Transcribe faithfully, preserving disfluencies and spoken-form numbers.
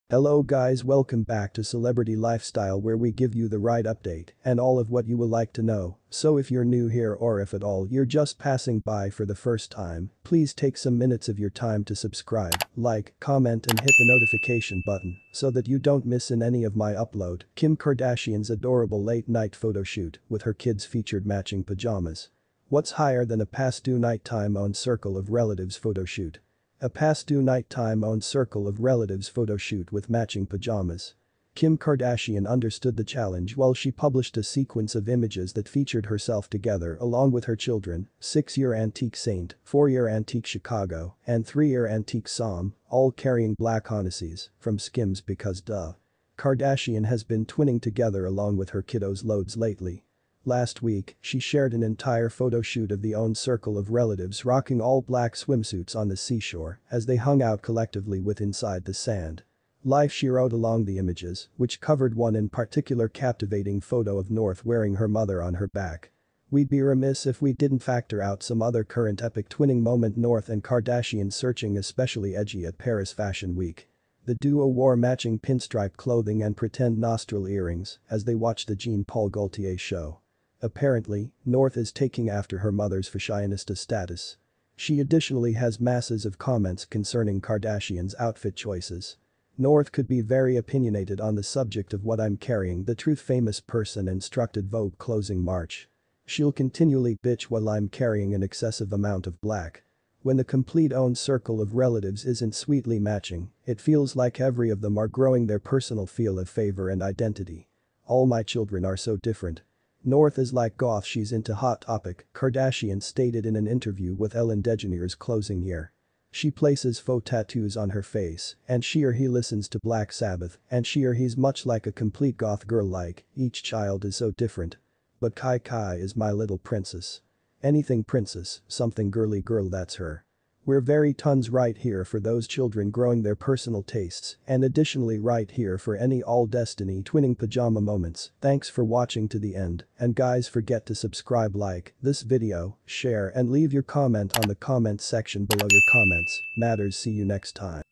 Hello guys, welcome back to Celebrity Lifestyle, where we give you the right update and all of what you will like to know. So if you're new here, or if at all you're just passing by for the first time, please take some minutes of your time to subscribe, like, comment and hit the notification button so that you don't miss in any of my upload. Kim Kardashian's adorable late night photo shoot with her kids featured matching pajamas. What's higher than a past due nighttime on circle of relatives photo shoot? A past due nighttime owned circle of relatives photo shoot with matching pajamas. Kim Kardashian understood the challenge while she published a sequence of images that featured herself together along with her children, six-year antique Saint, four-year antique Chicago, and three-year antique Psalm, all carrying black Onassis from Skims because duh. Kardashian has been twinning together along with her kiddos loads lately. Last week, she shared an entire photo shoot of the own circle of relatives rocking all black swimsuits on the seashore as they hung out collectively with Inside the Sand. Life she wrote along the images, which covered one in particular captivating photo of North wearing her mother on her back. We'd be remiss if we didn't factor out some other current epic twinning moment: North and Kardashian searching especially edgy at Paris Fashion Week. The duo wore matching pinstripe clothing and pretend nostril earrings as they watched the Jean Paul Gaultier show. Apparently, North is taking after her mother's fashionista status. She additionally has masses of comments concerning Kardashian's outfit choices. North could be very opinionated on the subject of what I'm carrying, the truth famous person instructed Vogue closing March. She'll continually bitch while I'm carrying an excessive amount of black. When the complete own circle of relatives isn't sweetly matching, it feels like every of them are growing their personal feel of favor and identity. All my children are so different. North is like goth, she's into Hot Topic, Kardashian stated in an interview with Ellen DeGeneres closing year. She places faux tattoos on her face, and she or he listens to Black Sabbath, and she or he's much like a complete goth girl. Like, each child is so different. But Kai Kai is my little princess. Anything princess, something girly girl, that's her. We're very tons right here for those children growing their personal tastes, and additionally right here for any all Destiny twinning pajama moments. Thanks for watching to the end, and guys, forget to subscribe, like this video, share and leave your comment on the comment section below. Your comments matters. See you next time.